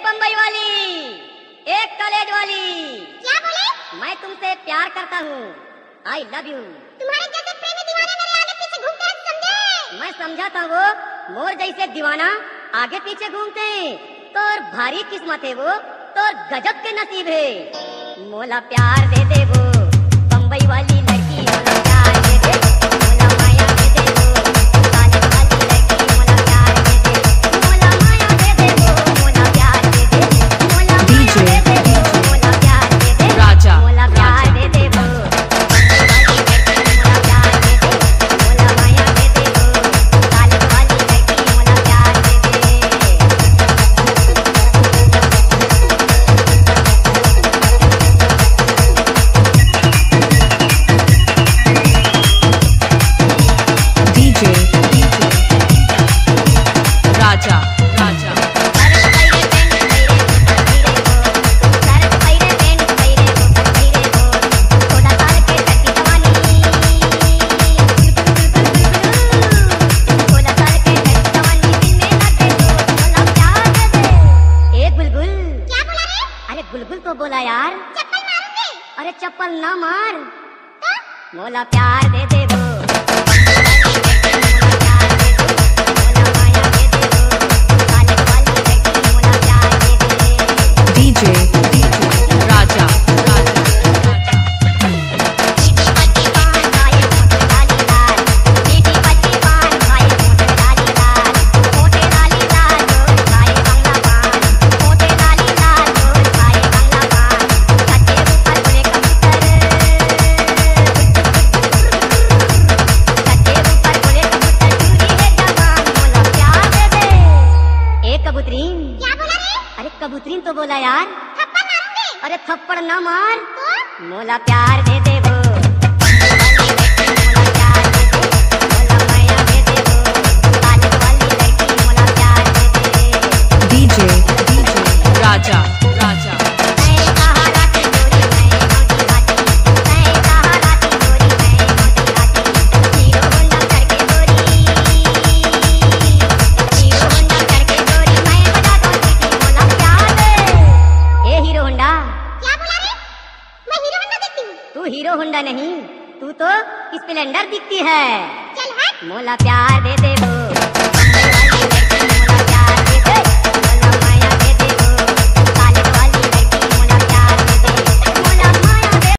बम्बई वाली, एक कॉलेज वाली। क्या बोले? मैं तुमसे प्यार करता हूँ, आई लव यू। तुम्हारे जैसे प्रेमी दीवाने मेरे आगे पीछे घूमते हैं, समझे? मैं समझा था वो मोर जैसे दीवाना आगे पीछे घूमते हैं, तो भारी किस्मत है वो, तो गजब के नसीब है। मोला प्यार दे दे वो बम्बई वाली लड़की, मोला प्यार दे दे, मोला माया दे दे वो कॉलेज वाली लड़की, मोला प्यार दे दे, मोला माया दे दे वो, मोला प्यार दे दे, मोला माया दे दे वो, मोला प्यार दे दे, राजा, मोला प्यार दे दे वो बम्बई वाली लड़की, मोला प्यार दे दे, मोला माया दे दे वो कॉलेज वाली लड़की, मोला प्यार दे दे। राजा राजा बुलबुल तो बोला यार, चप्पल मारूंगी। अरे चप्पल ना मार, मोला प्यार दे दे वो राजा कबूतरीन। क्या बोला रे? अरे कबूतरीन तो बोला यार, थप्पड़ मारूंगी। अरे थप्पड़ ना मार, तो मोला प्यार दे दे वो मोला प्यार दे दे, मोला माया दे दे वो कॉलेज वाली लड़की, मोला प्यार दे दे। राजा राजा मैं सहारा की गोरी, मैं मोटी हाथी, मैं सहारा की गोरी, मैं मोटी हाथी, हीरो होंडा करके गोरी, हीरो होंडा करके गोरी, मैं बजा दो सीटी, मोला प्यार दे। ए हीरो होंडा, क्या बोला रे? मैं हीरो होंडा दिखती हूँ। तू हीरो होंडा नहीं, तू तो स्प्लेंडर दिखती है। चल हट। मोला प्यार दे दे